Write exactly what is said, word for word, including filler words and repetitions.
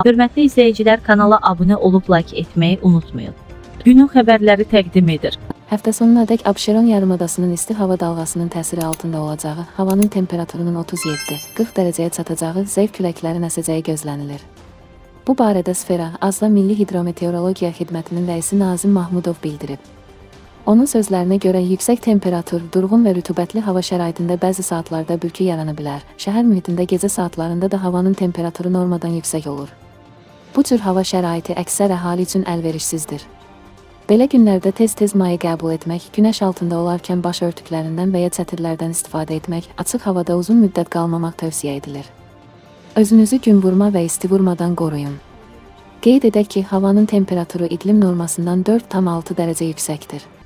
Hörmətli izləyicilər, kanala abunə olub like etməyi unutmayın. Günün xəbərləri təqdim edir. Həftə sonunadək Abşeron yarımadasının isti hava dalğasının təsiri altında olacağı, havanın temperaturunun otuz yeddi qırx dərəcəyə çatacağı, zəif küləklərin əsəcəyi gözlənilir. Bu barədə Sfera, Azla Milli Hidrometeorologiya Xidmətinin rəisi Nazim Mahmudov bildirib. Onun sözlərinə görə yüksək temperatur, durğun və rütubətli hava şəraitində bəzi saatlarda bürkü yarana bilər. Şəhər mühitində gecə saatlarında da havanın temperaturu normadan yüksək olur. Bu cür hava şəraiti əksər əhali üçün əlverişsizdir. Belə günlərdə tez-tez maye qəbul etmək, günəş altında olarkən baş örtüklərindən və ya çətirlərdən istifadə etmək, açıq havada uzun müddət qalmamaq tövsiyə edilir. Özünüzü gün vurma və isti vurmadan qoruyun. Qeyd edək ki, havanın temperaturu iqlim normasından dörd tam altı dərəcə yüksəkdir.